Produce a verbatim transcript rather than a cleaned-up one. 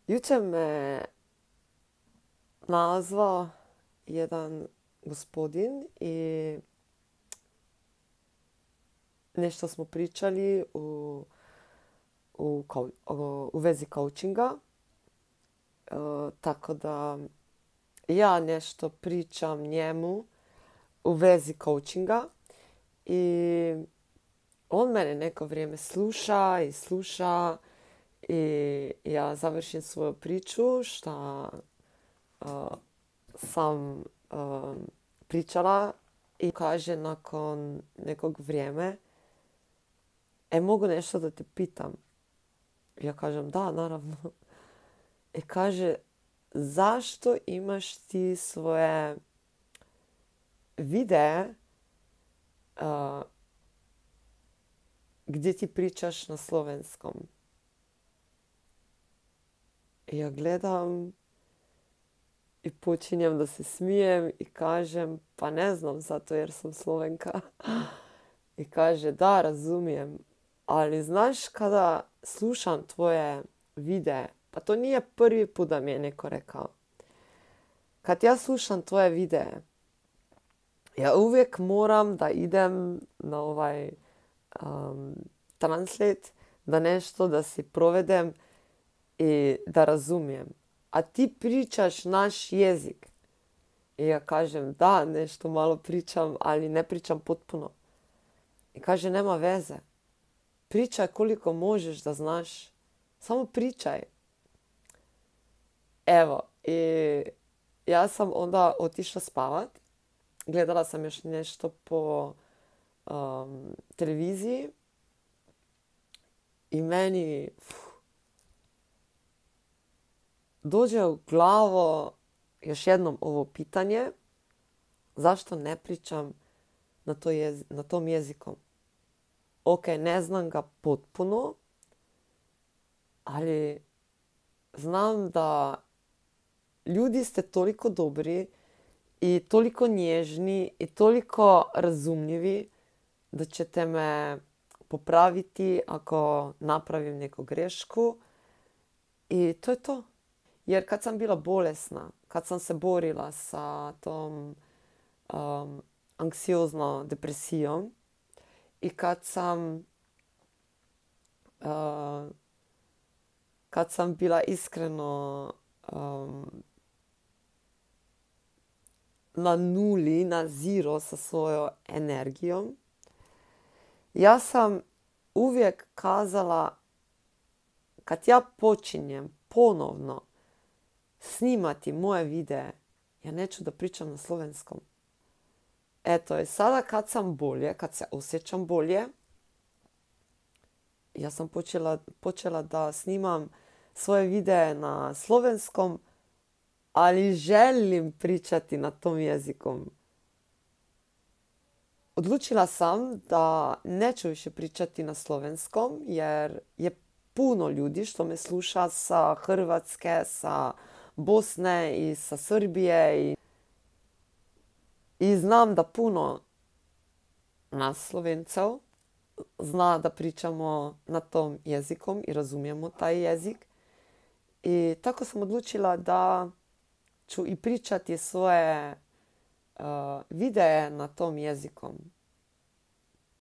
Jučer me nazvao jedan gospodin i nešto smo pričali u, u, kau- o- u vezi coachinga. E, tako da ja nešto pričam njemu u vezi coachinga i on mene neko vrijeme sluša i sluša i ja završim svoju priču šta uh, sam uh, pričala i kaže nakon nekog vrijeme, e, mogu nešto da te pitam? Ja kažem da, naravno. I kaže, zašto imaš ti svoje videe uh, gdje ti pričaš na slovenskom? I ja gledam i počinjem da se smijem i kažem, pa ne znam, zato jer sam Slovenka. I kaže, da, razumijem, ali znaš kada slušam tvoje videe, pa to nije prvi put da mi je neko rekao. Kad ja slušam tvoje videe, ja uvijek moram da idem na ovaj um, translate, da nešto da si provedem i da razumijem. A ti pričaš naš jezik. I ja kažem, da, nešto malo pričam, ali ne pričam potpuno. I kaže, nema veze. Pričaj koliko možeš da znaš. Samo pričaj. Evo, i ja sam onda otišla spavat. Gledala sam još nešto po um, televiziji. I meni pff, dođe u glavu još jednom ovo pitanje. Zašto ne pričam na, to jez- na tom jezikom? Ok, ne znam ga potpuno, ali znam da ljudi ste toliko dobri i toliko nježni i toliko razumljivi da ćete me popraviti ako napravim neku grešku. I to je to. Jer kad sam bila bolesna, kad sam se borila sa tom um, anksioznom depresijom i kad sam uh, kad sam bila iskreno um, na nuli, na zero sa svojom energijom, ja sam uvijek kazala, kad ja počinjem ponovno snimati moje videe, ja neću da pričam na slovenskom. Eto, i sada kad sam bolje, kad se osjećam bolje, ja sam počela, počela da snimam svoje videe na slovenskom, ali želim pričati na tom jezikom. Odlučila sam da neću više pričati na slovenskom, jer je puno ljudi što me sluša sa Hrvatske, sa Bosne i sa Srbije. I, i znam da puno nas Slovencev zna da pričamo na tom jezikom i razumijemo taj jezik. I tako sam odlučila da ću i pričati svoje uh, videe na tom jezikom.